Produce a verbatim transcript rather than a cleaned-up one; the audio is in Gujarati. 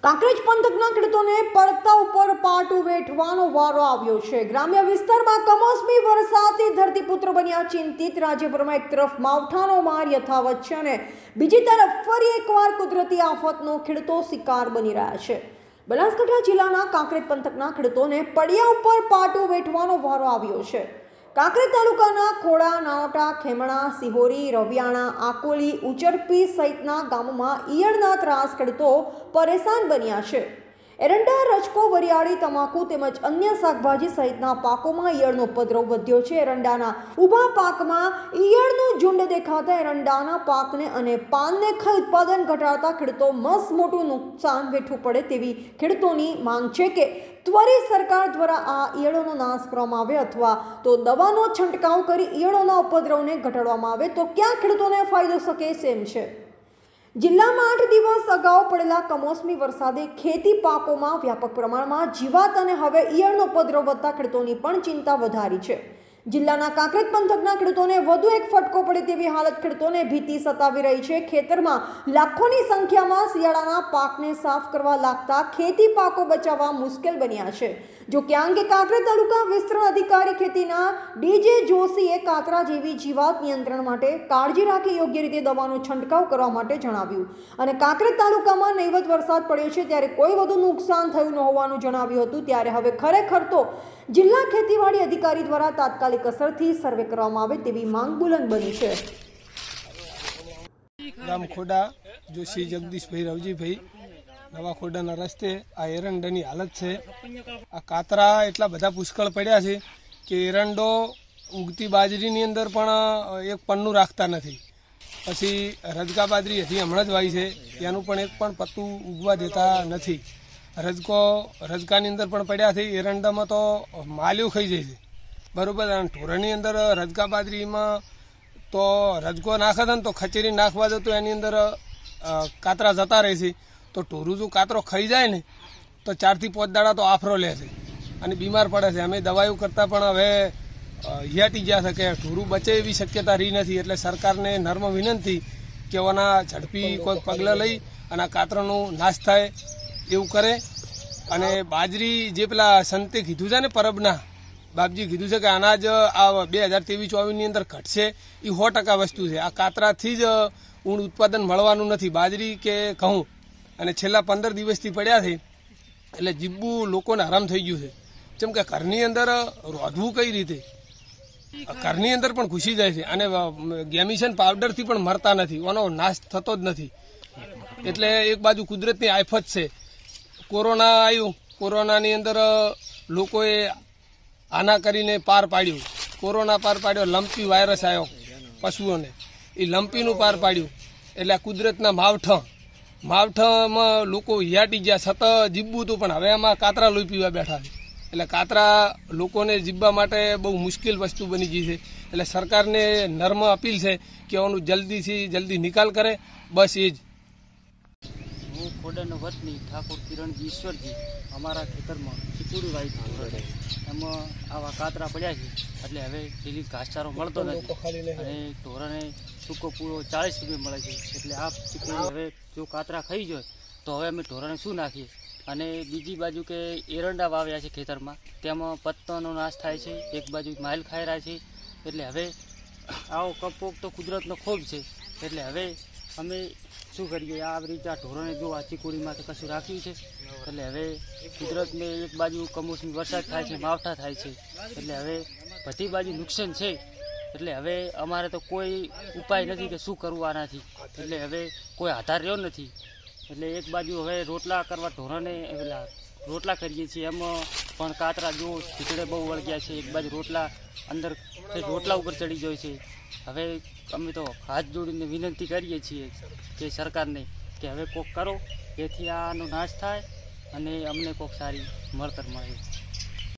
કાંકરેજ પંથકના ખેડૂતોને પડતા ઉપર પાટું વેઠવાનો વારો આવ્યો છે। ગ્રામ્ય વિસ્તારમાં કમોસમી વરસાદથી ધરતીપુત્ર બન્યા ચિંતિત। રાજ્યભરમાં એક તરફ માવઠાનો માર યથાવત છે અને બીજી તરફ ફરી એકવાર કુદરતી આફતનો ખેડૂતો શિકાર બની રહ્યા છે। બનાસકાંઠા જિલ્લાના કાંકરેજ પંથકના ખેડૂતોને પડ્યા ઉપર પાટું વેઠવાનો વારો આવ્યો છે। કાંકરેજ તાલુકાના ખોડા, નાવટા, ખેમણા, સિહોરી, રવિયાણા, આકોલી, ઉચરપી સહિતના ગામોમાં ઈયળના ત્રાસ ખેડૂતો પરેશાન બન્યા છે। એરંડા, રજકો, વરિયાળી, તમાકુ તેમજ અન્ય શાકભાજી સહિતના પાકોમાં ઈયળનો ઉપદ્રવ વધ્યો છે। એરંડાના ઊભા પાકમાં ઈયળનું ઝુંડ દેખાતા એરંડાના પાકને અને પાનને ખાઈ ઉત્પાદન ઘટાડતા ખેડૂતો મસ્ત મોટું નુકસાન વેઠવું પડે તેવી ખેડૂતોની માંગ છે કે ત્વરિત સરકાર દ્વારા આ ઈયળોનો નાશ કરવામાં આવે અથવા તો દવાનો છંટકાવ કરી ઈયળોના ઉપદ્રવને ઘટાડવામાં આવે તો ક્યાં ખેડૂતોને ફાયદો શકે તેમ છે। જિલ્લામાં આઠ દિવસ અગાઉ પડેલા કમોસમી વરસાદે ખેતી પાકોમાં વ્યાપક પ્રમાણમાં જીવાત અને હવે ઈયળનો ઉપદ્રવ વધતા ખેડૂતોની પણ ચિંતા વધારી છે। જિલ્લાના કાંકરેજ પંથકના ખેડૂતોને વધુ એક ફટકો પડે તેવી હાલત ખેડૂતોને ભીતિ સતાવી રહી છે। ખેતરમાં લાખોની સંખ્યામાં શિયાળાના પાકને સાફ કરવા લાગતા ખેતી પાકો બચાવવા મુશ્કેલ બન્યા છે। જો કે આ અંગે કાંકરેજ તાલુકા વિસ્તરણ અધિકારી ખેતીના ડીજે જોશીએ કાતરા જેવી જીવાત નિયંત્રણ માટે કાળજી રાખી યોગ્ય રીતે દવાનો છંટકાવ કરવા માટે જણાવ્યું અને કાંકરેજ તાલુકામાં નહીવત વરસાદ પડ્યો છે ત્યારે કોઈ વધુ નુકસાન થયું ન હોવાનું જણાવ્યું હતું। ત્યારે હવે ખરેખર તો જિલ્લા ખેતીવાડી અધિકારી દ્વારા તાત્કાલિક અસરથી સર્વે કરવામાં આવે તેવી માંગ બુલંદ બની છે। ગામ ખોડા, જોશી જગદીશભાઈ રવજીભાઈ, નવા ખોડાના રસ્તે આ એરંડાની હાલત છે। આ કાતરા એટલા બધા પુષ્કળ પડ્યા છે કે એરંડો ઉગતી બાજરીની અંદર પણ એક પન્નું રાખતા નથી। પછી રજકા બાજરી હજી હમણાં જ વાવી છે, એનું પણ એક પણ પત્તું ઉગવા દેતા નથી। રજકો રજકાની અંદર પણ પડ્યા છે, એરંડામાં તો માલ્યું ખાઈ જાય છે બરોબર। અને ઢોરની અંદર રજકા બાજરીમાં તો રજકો નાખે છે ને તો ખચેરી નાખવા જતો એની અંદર કાતરા જતા રહે છે। તો ઢોરું જો કાતરો ખાઈ જાય ને તો ચારથી પાંચ દાડા તો આફરો લે છે અને બીમાર પડે છે। અમે દવાઈઓ કરતાં પણ હવે હિયાટી ગયા છે કે ઢોરું બચે એવી શક્યતા રહી નથી। એટલે સરકારને નર્મ વિનંતી કે ઓના ઝડપી કોઈ પગલાં લઈ અને આ કાતરાનો નાશ થાય એવું કરે। અને બાજરી જે પેલા સંતે કીધું છે ને પરબના બાપજી કીધું છે કે અનાજ આ બે હજાર ત્રેવીસ ચોવીસની અંદર ઘટશે, એ સો ટકા વસ્તુ છે। આ કાતરાથી જ ઊંડ ઉત્પાદન મળવાનું નથી, બાજરી કે ઘઉં। અને છેલ્લા પંદર દિવસથી પડ્યા છે એટલે જીબ્બું લોકોને આરામ થઈ ગયું છે। જેમ કે ઘરની અંદર રોધવું કઈ રીતે, ઘરની અંદર પણ ઘૂસી જાય છે અને ગેમિશન પાવડરથી પણ મરતા નથી, એનો નાશ થતો જ નથી। એટલે એક બાજુ કુદરતની આફત છે। કોરોના આવ્યું, કોરોનાની અંદર લોકોએ આના કરીને પાર પાડ્યું, કોરોના પાર પાડ્યો, લંપી વાયરસ આવ્યો પશુઓને, એ લંપીનું પાર પાડ્યું। એટલે કુદરતના માવઠા માવઠામાં લોકો હિયાટી ગયા, સતત જીવવું હતું પણ હવે એમાં કાતરા લોહી પીવા બેઠા છે। એટલે કાતરા લોકોને જીવવા માટે બહુ મુશ્કેલ વસ્તુ બની ગઈ છે। એટલે સરકારને નર્મ અપીલ છે કે એનું જલ્દીથી જલ્દી નિકાલ કરે, બસ એ જ। હું ખોડાનો વતની ઠાકોર કિરણજી ઈશ્વરજી, અમારા ખેતરમાં ચીકુડી વાવી ઢોર એમાં આવા કાતરા પડ્યા છે એટલે હવે પેલી ઘાસચારો મળતો નથી અને ઢોરાને સૂકો પૂરો ચાળીસ રૂપિયા મળે છે। એટલે આ ચીકુડી હવે જો કાતરા ખાઈ જાય તો હવે અમે ઢોરાને શું નાખીએ। અને બીજી બાજુ કે એરંડા વાવ્યા છે ખેતરમાં, તેમાં પત્તાનો નાશ થાય છે, એક બાજુ માઇલ ખાઈ રહ્યા છે। એટલે હવે આવો કપોક તો કુદરતનો ખૂબ છે। એટલે હવે અમે શું કરીએ, આ રીતે આ ઢોરોને જો આ ચીકુડીમાં તો કશું રાખ્યું છે। એટલે હવે કુદરતને એક બાજુ કમોસમી વરસાદ થાય છે, માવઠા થાય છે, એટલે હવે બધી બાજુ નુકસાન છે। એટલે હવે અમારે તો કોઈ ઉપાય નથી કે શું કરવું આનાથી। એટલે હવે કોઈ આધાર રહ્યો નથી। એટલે એક બાજુ હવે રોટલા કરવા ઢોરોને પેલા રોટલા કરીએ છીએ, એમાં પણ કાતરા જો ખીચડે બહુ વળગ્યા છે, એક બાજુ રોટલા અંદર રોટલા ઉપર ચડી જાય છે। હવે અમે તો હાથ જોડીને વિનંતી કરીએ છીએ કે સરકારને કે હવે કોક કરો, જેથી આનો નાશ થાય અને અમને કોક સારી મળતર મળે।